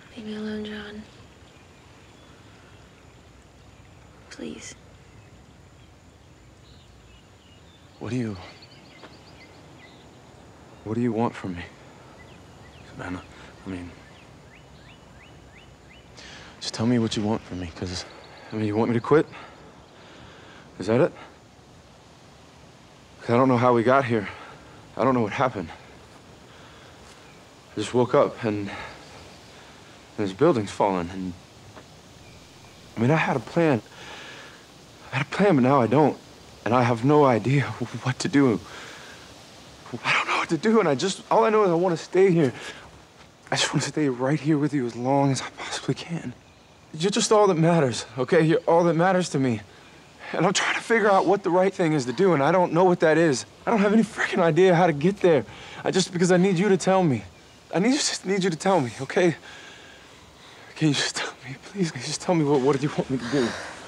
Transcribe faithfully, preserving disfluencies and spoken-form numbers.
Leave me alone, John. Please. What do you... What do you want from me, Savannah? I mean... Just tell me what you want from me, because... I mean, you want me to quit? Is that it? 'Cause I don't know how we got here. I don't know what happened. I just woke up, and... and this building's falling, and... I mean, I had a plan. I had a plan, but now I don't. And I have no idea what to do. I don't know what to do, and I just... All I know is I want to stay here. I just want to stay right here with you as long as I possibly can. You're just all that matters, okay? You're all that matters to me. And I'm trying to figure out what the right thing is to do, and I don't know what that is. I don't have any freaking idea how to get there. I just... because I need you to tell me. I need, just need you to tell me, okay? Can you just tell me, please? Just tell me what, what do you want me to do?